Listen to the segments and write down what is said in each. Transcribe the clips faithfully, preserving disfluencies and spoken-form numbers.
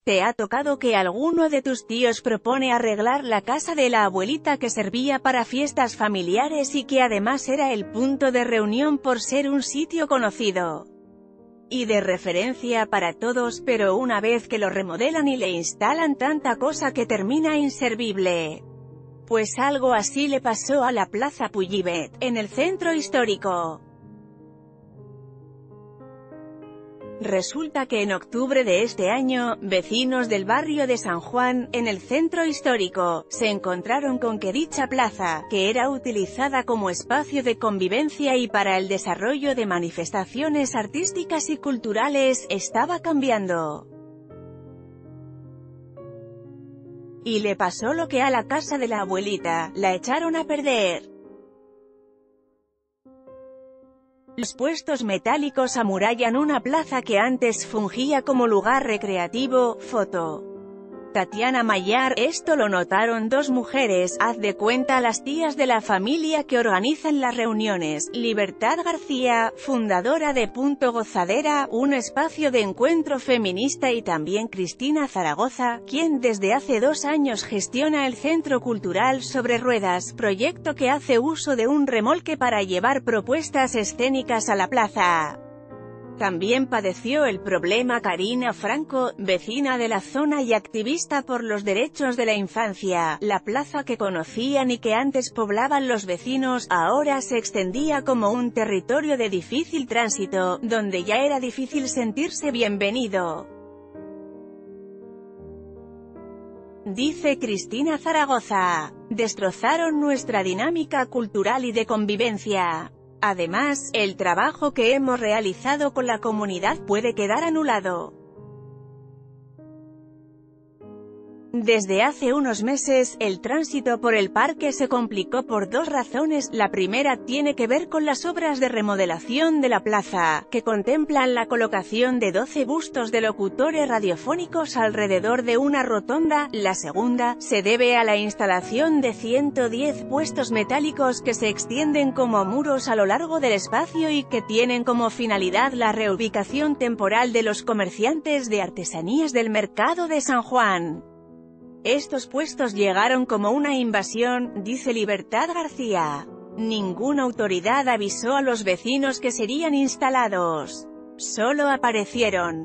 ¿Te ha tocado que alguno de tus tíos propone arreglar la casa de la abuelita que servía para fiestas familiares y que además era el punto de reunión por ser un sitio conocido y de referencia para todos, pero una vez que lo remodelan y le instalan tanta cosa que termina inservible? Pues algo así le pasó a la Plaza Pujibet, en el centro histórico. Resulta que en octubre de este año, vecinos del barrio de San Juan, en el centro histórico, se encontraron con que dicha plaza, que era utilizada como espacio de convivencia y para el desarrollo de manifestaciones artísticas y culturales, estaba cambiando. Y le pasó lo que a la casa de la abuelita, la echaron a perder. Los puestos metálicos amurallan una plaza que antes fungía como lugar recreativo. Foto. Tatiana Mayar. Esto lo notaron dos mujeres, haz de cuenta las tías de la familia que organizan las reuniones. Libertad García, fundadora de Punto Gozadera, un espacio de encuentro feminista, y también Cristina Zaragoza, quien desde hace dos años gestiona el Centro Cultural Sobre Ruedas, proyecto que hace uso de un remolque para llevar propuestas escénicas a la plaza. También padeció el problema Karina Franco, vecina de la zona y activista por los derechos de la infancia. La plaza que conocían y que antes poblaban los vecinos, ahora se extendía como un territorio de difícil tránsito, donde ya era difícil sentirse bienvenido. Dice Cristina Zaragoza: destrozaron nuestra dinámica cultural y de convivencia. Además, el trabajo que hemos realizado con la comunidad puede quedar anulado. Desde hace unos meses, el tránsito por el parque se complicó por dos razones. La primera tiene que ver con las obras de remodelación de la plaza, que contemplan la colocación de doce bustos de locutores radiofónicos alrededor de una rotonda. La segunda, se debe a la instalación de ciento diez puestos metálicos que se extienden como muros a lo largo del espacio y que tienen como finalidad la reubicación temporal de los comerciantes de artesanías del mercado de San Juan. Estos puestos llegaron como una invasión, dice Libertad García. Ninguna autoridad avisó a los vecinos que serían instalados. Solo aparecieron.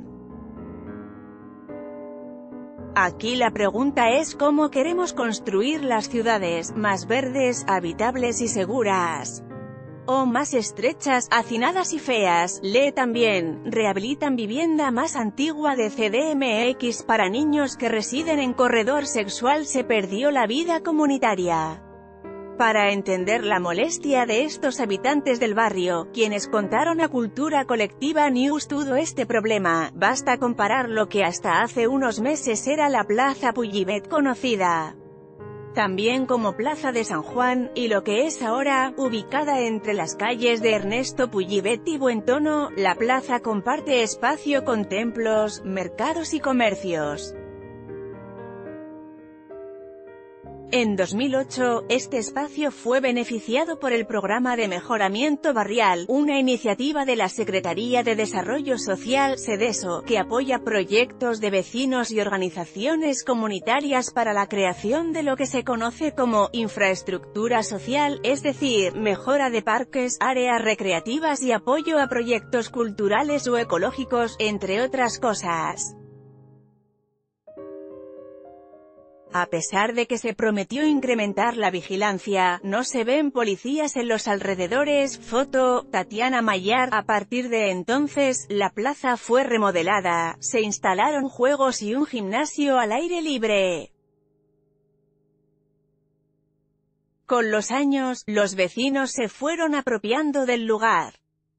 Aquí la pregunta es cómo queremos construir las ciudades, más verdes, habitables y seguras. O más estrechas, hacinadas y feas. Lee también, rehabilitan vivienda más antigua de C D M X para niños que residen en corredor sexual. Se perdió la vida comunitaria. Para entender la molestia de estos habitantes del barrio, quienes contaron a Cultura Colectiva News todo este problema, basta comparar lo que hasta hace unos meses era la Plaza Pujibet, conocida también como Plaza de San Juan, y lo que es ahora, ubicada entre las calles de Ernesto Pujibet y Buentono. La plaza comparte espacio con templos, mercados y comercios. En dos mil ocho, este espacio fue beneficiado por el Programa de Mejoramiento Barrial, una iniciativa de la Secretaría de Desarrollo Social, SEDESO, que apoya proyectos de vecinos y organizaciones comunitarias para la creación de lo que se conoce como infraestructura social, es decir, mejora de parques, áreas recreativas y apoyo a proyectos culturales o ecológicos, entre otras cosas. A pesar de que se prometió incrementar la vigilancia, no se ven policías en los alrededores. Foto, Tatiana Mayar. A partir de entonces, la plaza fue remodelada, se instalaron juegos y un gimnasio al aire libre. Con los años, los vecinos se fueron apropiando del lugar.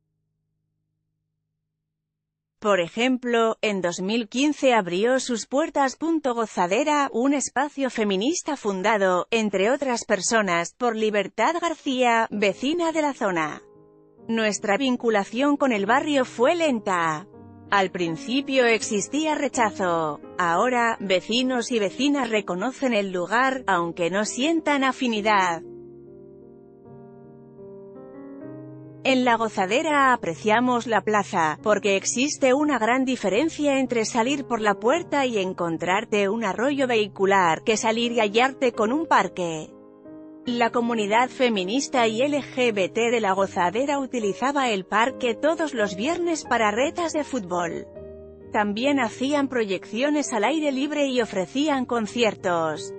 Por ejemplo, en dos mil quince abrió sus puertas Punto Gozadera, un espacio feminista fundado, entre otras personas, por Libertad García, vecina de la zona. Nuestra vinculación con el barrio fue lenta. Al principio existía rechazo. Ahora, vecinos y vecinas reconocen el lugar, aunque no sientan afinidad. En La Gozadera apreciamos la plaza, porque existe una gran diferencia entre salir por la puerta y encontrarte un arroyo vehicular, que salir y hallarte con un parque. La comunidad feminista y L G B T de La Gozadera utilizaba el parque todos los viernes para retas de fútbol. También hacían proyecciones al aire libre y ofrecían conciertos.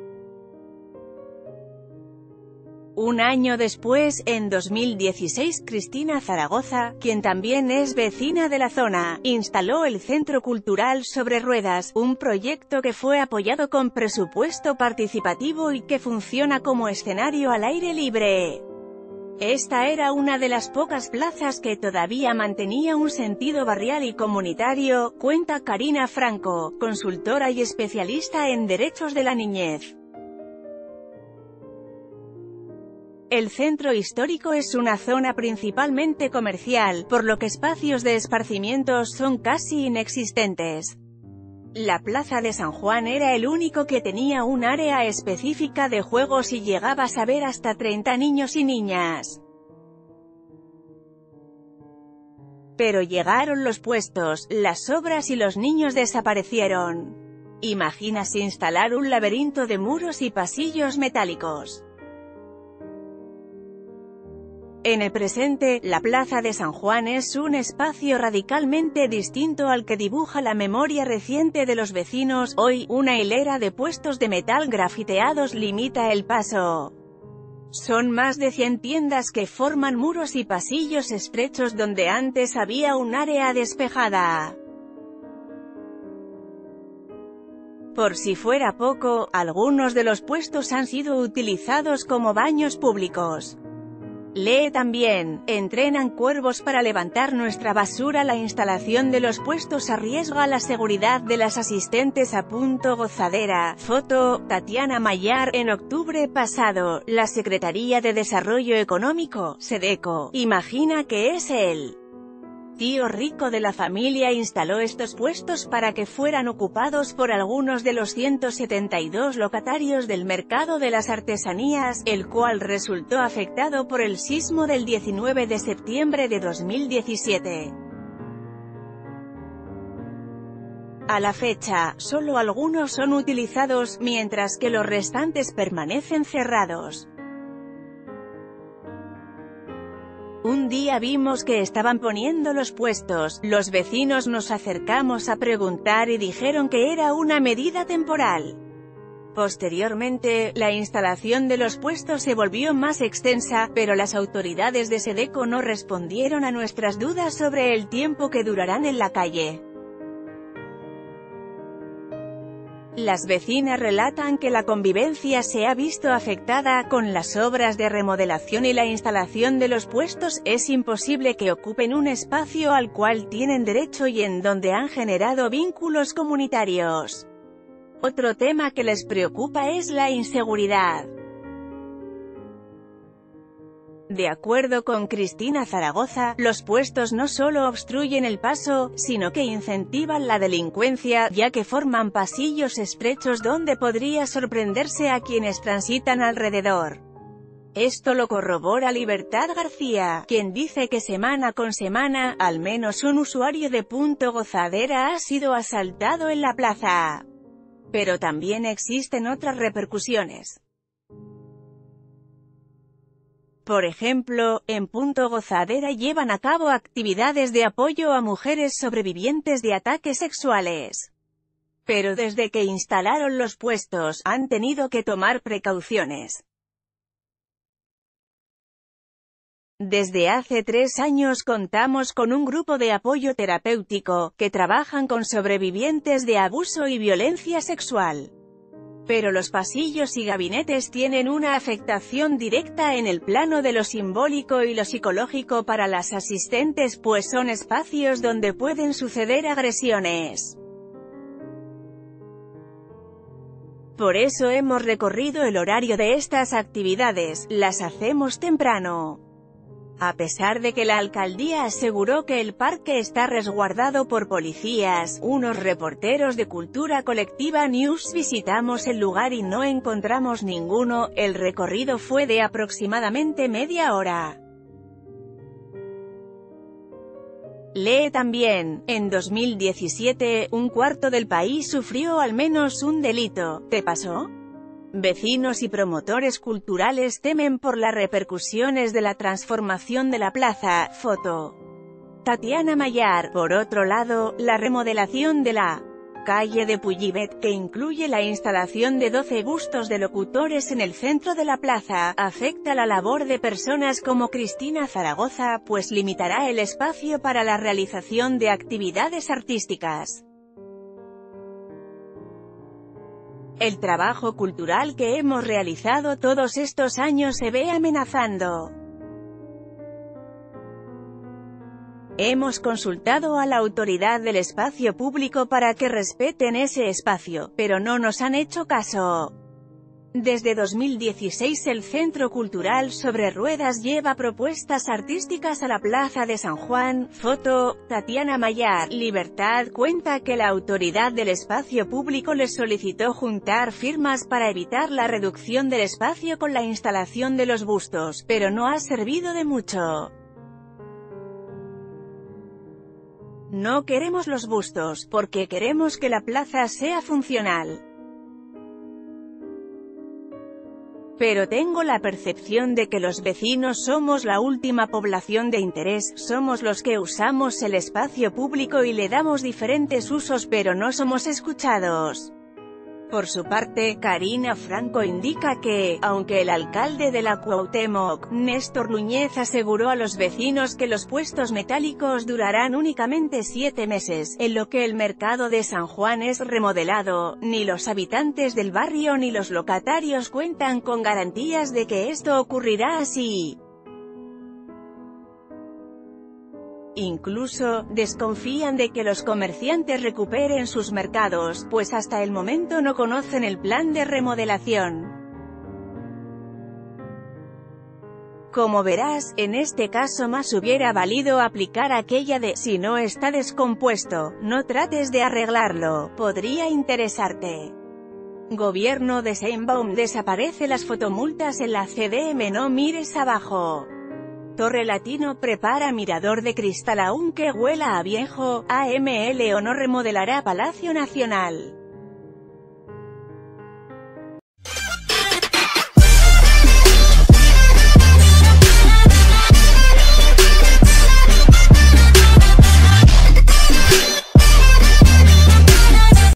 Un año después, en dos mil dieciséis, Cristina Zaragoza, quien también es vecina de la zona, instaló el Centro Cultural Sobre Ruedas, un proyecto que fue apoyado con presupuesto participativo y que funciona como escenario al aire libre. Esta era una de las pocas plazas que todavía mantenía un sentido barrial y comunitario, cuenta Karina Franco, consultora y especialista en derechos de la niñez. El centro histórico es una zona principalmente comercial, por lo que espacios de esparcimiento son casi inexistentes. La Plaza de San Juan era el único que tenía un área específica de juegos y llegabas a ver hasta treinta niños y niñas. Pero llegaron los puestos, las obras y los niños desaparecieron. ¿Imaginas instalar un laberinto de muros y pasillos metálicos? En el presente, la Plaza de San Juan es un espacio radicalmente distinto al que dibuja la memoria reciente de los vecinos. Hoy, una hilera de puestos de metal grafiteados limita el paso. Son más de cien tiendas que forman muros y pasillos estrechos donde antes había un área despejada. Por si fuera poco, algunos de los puestos han sido utilizados como baños públicos. Lee también, entrenan cuervos para levantar nuestra basura. La instalación de los puestos arriesga la seguridad de las asistentes a Punto Gozadera. Foto, Tatiana Mayar. En octubre pasado, la Secretaría de Desarrollo Económico, SEDECO, imagina que es el tío rico de la familia, instaló estos puestos para que fueran ocupados por algunos de los ciento setenta y dos locatarios del mercado de las artesanías, el cual resultó afectado por el sismo del diecinueve de septiembre de dos mil diecisiete. A la fecha, solo algunos son utilizados, mientras que los restantes permanecen cerrados. Un día vimos que estaban poniendo los puestos, los vecinos nos acercamos a preguntar y dijeron que era una medida temporal. Posteriormente, la instalación de los puestos se volvió más extensa, pero las autoridades de SEDECO no respondieron a nuestras dudas sobre el tiempo que durarán en la calle. Las vecinas relatan que la convivencia se ha visto afectada, con las obras de remodelación y la instalación de los puestos. Es imposible que ocupen un espacio al cual tienen derecho y en donde han generado vínculos comunitarios. Otro tema que les preocupa es la inseguridad. De acuerdo con Cristina Zaragoza, los puestos no solo obstruyen el paso, sino que incentivan la delincuencia, ya que forman pasillos estrechos donde podría sorprenderse a quienes transitan alrededor. Esto lo corrobora Libertad García, quien dice que semana con semana, al menos un usuario de Punto Gozadera ha sido asaltado en la plaza. Pero también existen otras repercusiones. Por ejemplo, en Punto Gozadera llevan a cabo actividades de apoyo a mujeres sobrevivientes de ataques sexuales. Pero desde que instalaron los puestos, han tenido que tomar precauciones. Desde hace tres años contamos con un grupo de apoyo terapéutico, que trabajan con sobrevivientes de abuso y violencia sexual. Pero los pasillos y gabinetes tienen una afectación directa en el plano de lo simbólico y lo psicológico para las asistentes, pues son espacios donde pueden suceder agresiones. Por eso hemos recorrido el horario de estas actividades, las hacemos temprano. A pesar de que la alcaldía aseguró que el parque está resguardado por policías, unos reporteros de Cultura Colectiva News visitamos el lugar y no encontramos ninguno. El recorrido fue de aproximadamente media hora. Lee también, en dos mil diecisiete, un cuarto del país sufrió al menos un delito. ¿Te pasó? Vecinos y promotores culturales temen por las repercusiones de la transformación de la plaza. Foto. Tatiana Mayar. Por otro lado, la remodelación de la calle de Pujibet, que incluye la instalación de doce bustos de locutores en el centro de la plaza, afecta la labor de personas como Cristina Zaragoza, pues limitará el espacio para la realización de actividades artísticas. El trabajo cultural que hemos realizado todos estos años se ve amenazando. Hemos consultado a la autoridad del espacio público para que respeten ese espacio, pero no nos han hecho caso. Desde dos mil dieciséis el Centro Cultural Sobre Ruedas lleva propuestas artísticas a la Plaza de San Juan. Foto. Tatiana Mayar. Libertad cuenta que la autoridad del espacio público les solicitó juntar firmas para evitar la reducción del espacio con la instalación de los bustos, pero no ha servido de mucho. No queremos los bustos, porque queremos que la plaza sea funcional. Pero tengo la percepción de que los vecinos somos la última población de interés, somos los que usamos el espacio público y le damos diferentes usos pero no somos escuchados. Por su parte, Karina Franco indica que, aunque el alcalde de la Cuauhtémoc, Néstor Núñez aseguró a los vecinos que los puestos metálicos durarán únicamente siete meses, en lo que el mercado de San Juan es remodelado, ni los habitantes del barrio ni los locatarios cuentan con garantías de que esto ocurrirá así. Incluso, desconfían de que los comerciantes recuperen sus mercados, pues hasta el momento no conocen el plan de remodelación. Como verás, en este caso más hubiera valido aplicar aquella de, si no está descompuesto, no trates de arreglarlo, podría interesarte. Gobierno de Sheinbaum. Desaparece las fotomultas en la C D M. No mires abajo. Torre Latino prepara mirador de cristal aunque huela a viejo. A M L o no remodelará Palacio Nacional.